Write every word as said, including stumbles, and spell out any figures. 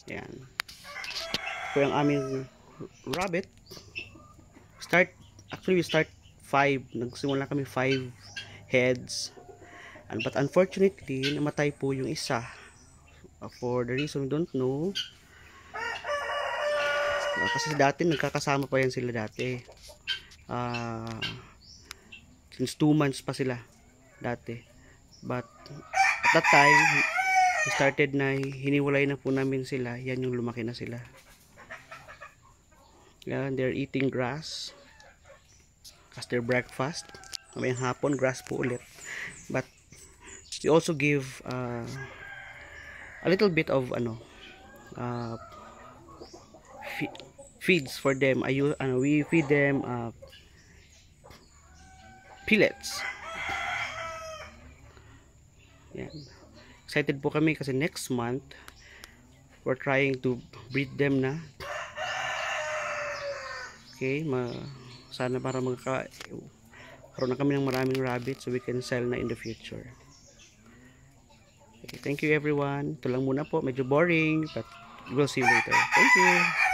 Yan. Ito yung aming rabbit. Start, actually we start five. Nagsimula kami five heads. And, but unfortunately, namatay po yung isa. Uh, for the reason we don't know. Uh, kasi dati, nagkakasama pa yan sila dati. Uh, since two months pa sila dati. But, at that time, we started na hiniwalay na po namin sila. Yan yung lumaki na sila. Yan, they're eating grass. As their breakfast. Mamayang hapon, grass po ulit. But, we also give uh, a little bit of ano uh, feeds for them. Ayu ano, we feed them uh, pellets. Yan. Excited po kami kasi next month we're trying to breed them na. Okay, ma sana para magka karoon na kami ng maraming rabbits so we can sell na in the future. Okay, thank you everyone. Ito lang muna po, medyo boring but we'll see you later. Thank you.